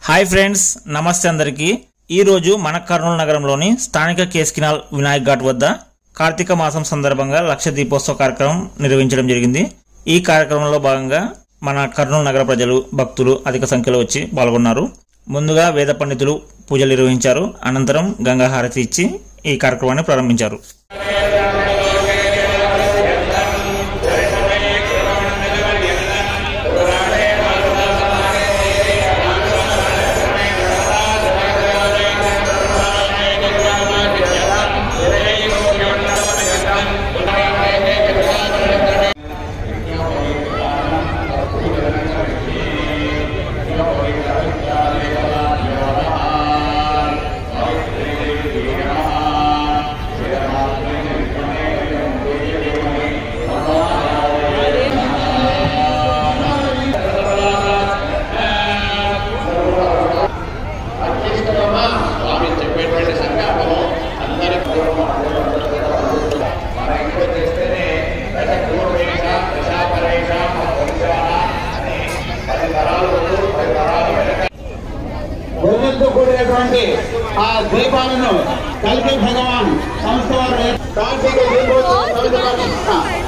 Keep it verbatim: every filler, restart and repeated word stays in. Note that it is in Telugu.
హాయ్ ఫ్రెండ్స్, నమస్తే అందరికీ. ఈ రోజు మన కర్నూలు నగరంలోని స్థానిక కేస్కినాల్ వినాయక్ ఘాట్ వద్ద కార్తీక మాసం సందర్భంగా లక్ష దీపోత్సవ కార్యక్రమం నిర్వహించడం జరిగింది. ఈ కార్యక్రమంలో భాగంగా మన కర్నూలు నగర ప్రజలు, భక్తులు అధిక సంఖ్యలో వచ్చి పాల్గొన్నారు. ముందుగా వేద పండితులు పూజలు నిర్వహించారు. అనంతరం గంగా హారతి ఇచ్చి ఈ కార్యక్రమాన్ని ప్రారంభించారు. కూడినటువంటి ఆ దీపాలను కలిపి భగవాన్ సంస్థ వారు కార్తీక దీపోత్సవం